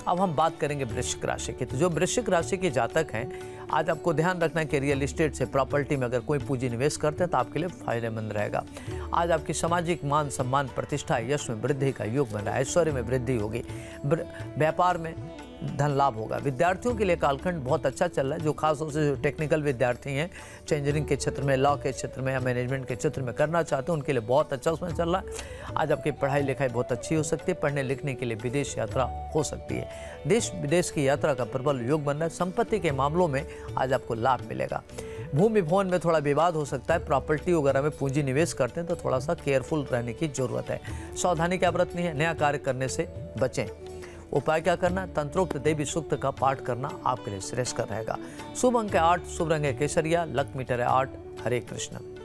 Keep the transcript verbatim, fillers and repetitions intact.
अब हम बात करेंगे वृश्चिक राशि की। तो जो वृश्चिक राशि के जातक हैं, आज आपको ध्यान रखना है कि रियल एस्टेट से प्रॉपर्टी में अगर कोई पूंजी निवेश करते हैं तो आपके लिए फायदेमंद रहेगा। आज आपकी सामाजिक मान सम्मान प्रतिष्ठा यश में वृद्धि का योग बन रहा है, ऐश्वर्य में वृद्धि होगी, व्यापार में धन लाभ होगा। विद्यार्थियों के लिए कालखंड बहुत अच्छा चल रहा है, जो खासतौर से जो टेक्निकल विद्यार्थी हैं, इंजीनियरिंग के क्षेत्र में, लॉ के क्षेत्र में या मैनेजमेंट के क्षेत्र में करना चाहते हैं, उनके लिए बहुत अच्छा उसमें चल रहा है। आज आपकी पढ़ाई लिखाई बहुत अच्छी हो सकती है, पढ़ने लिखने के लिए विदेश यात्रा हो सकती है, देश विदेश की यात्रा का प्रबल योग बन रहा है। संपत्ति के मामलों में आज आपको लाभ मिलेगा। भूमि भवन में थोड़ा विवाद हो सकता है, प्रॉपर्टी वगैरह में पूंजी निवेश करते हैं तो थोड़ा सा केयरफुल रहने की जरूरत है। सावधानी क्या बरतनी है, नया कार्य करने से बचें। उपाय क्या करना, तंत्रोक्त देवी सूक्त का पाठ करना आपके लिए श्रेष्ठ रहेगा। शुभ अंक है आठ, शुभ रंग है केसरिया, लक मीटर है आठ। हरे कृष्ण।